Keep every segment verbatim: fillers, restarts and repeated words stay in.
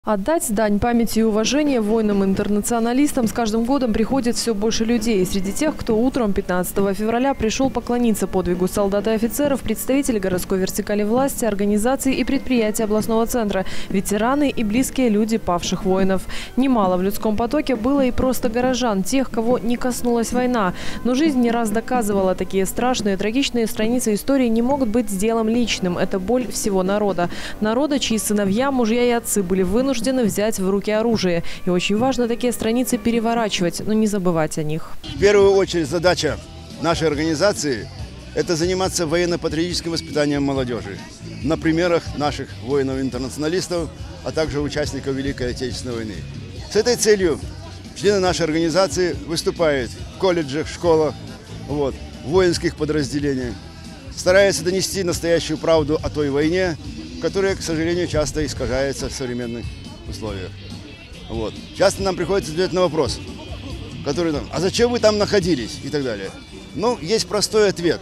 Отдать дань памяти и уважения воинам-интернационалистам с каждым годом приходит все больше людей. Среди тех, кто утром пятнадцатого февраля пришел поклониться подвигу солдат и офицеров, представители городской вертикали власти, организаций и предприятий областного центра, ветераны и близкие люди павших воинов. Немало в людском потоке было и просто горожан, тех, кого не коснулась война. Но жизнь не раз доказывала, такие страшные, трагичные страницы истории не могут быть делом личным. Это боль всего народа. Народа, чьи сыновья, мужья и отцы были вынуждены вынуждены взять в руки оружие. И очень важно такие страницы переворачивать, но не забывать о них. В первую очередь задача нашей организации – это заниматься военно-патриотическим воспитанием молодежи на примерах наших воинов-интернационалистов, а также участников Великой Отечественной войны. С этой целью члены нашей организации выступают в колледжах, школах, вот, в воинских подразделениях, стараются донести настоящую правду о той войне, которая, к сожалению, часто искажается в современных условиях. Вот. Часто нам приходится ответить на вопрос, который нам: а зачем вы там находились? И так далее. Ну, есть простой ответ.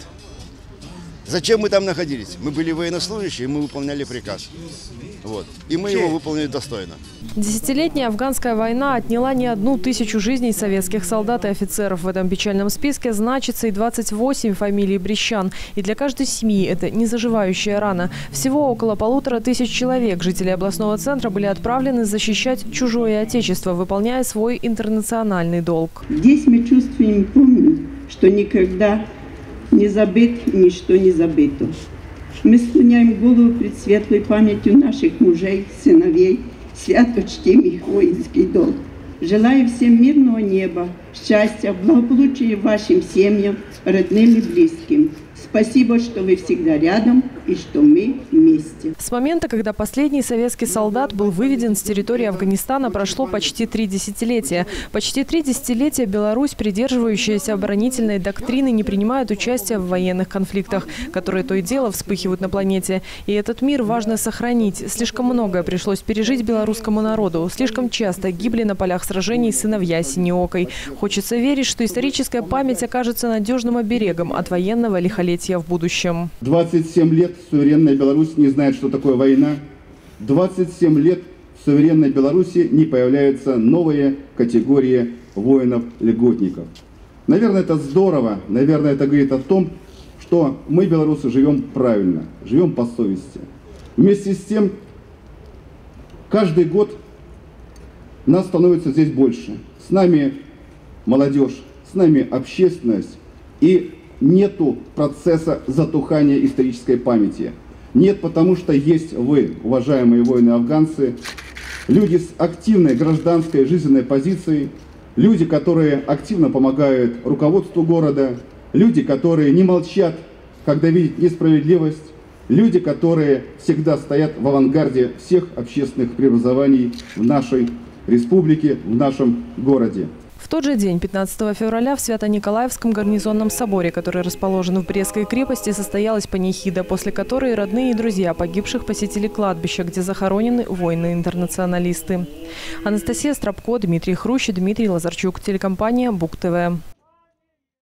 Зачем мы там находились? Мы были военнослужащие, мы выполняли приказ. Вот. И мы его выполнили достойно. Десятилетняя афганская война отняла не одну тысячу жизней советских солдат и офицеров. В этом печальном списке значится и двадцать восемь фамилий брестчан. И для каждой семьи это незаживающая рана. Всего около полутора тысяч человек, жителей областного центра, были отправлены защищать чужое отечество, выполняя свой интернациональный долг. Здесь мы чувствуем и помним, что никогда не забыт, ничто не забыто. Мы склоняем голову пред светлой памятью наших мужей, сыновей, свято чтим их воинский долг. Желаю всем мирного неба, счастья, благополучия вашим семьям, родным и близким. Спасибо, что вы всегда рядом и что мы вместе. С момента, когда последний советский солдат был выведен с территории Афганистана, прошло почти три десятилетия. Почти три десятилетия Беларусь, придерживающаяся оборонительной доктрины, не принимает участия в военных конфликтах, которые то и дело вспыхивают на планете. И этот мир важно сохранить. Слишком многое пришлось пережить белорусскому народу. Слишком часто гибли на полях сражений сыновья Синеокой. Хочется верить, что историческая память окажется надежным оберегом от военного лихолетия в будущем. двадцать семь лет суверенная Беларусь не знает, что такое война. двадцать семь лет в суверенной Беларуси не появляются новые категории воинов-льготников. Наверное, это здорово. Наверное, это говорит о том, что мы, белорусы, живем правильно, живем по совести. Вместе с тем, каждый год нас становится здесь больше. С нами молодежь, с нами общественность, и нету процесса затухания исторической памяти. Нет, потому что есть вы, уважаемые воины-афганцы, люди с активной гражданской жизненной позицией, люди, которые активно помогают руководству города, люди, которые не молчат, когда видят несправедливость, люди, которые всегда стоят в авангарде всех общественных преобразований в нашей республике, в нашем городе. В тот же день, пятнадцатого февраля, в Свято-Николаевском гарнизонном соборе, который расположен в Брестской крепости, состоялась панихида, после которой родные и друзья погибших посетили кладбище, где захоронены воины-интернационалисты. Анастасия Стропко, Дмитрий Хрущ, Дмитрий Лазарчук. Телекомпания БУК-ТВ.